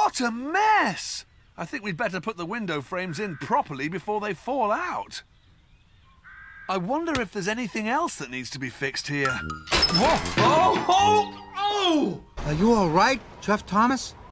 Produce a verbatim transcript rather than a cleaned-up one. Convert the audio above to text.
What a mess! I think we'd better put the window frames in properly before they fall out. I wonder if there's anything else that needs to be fixed here. Whoa! Oh! Oh! Oh! Are you all right, Jeff Thomas?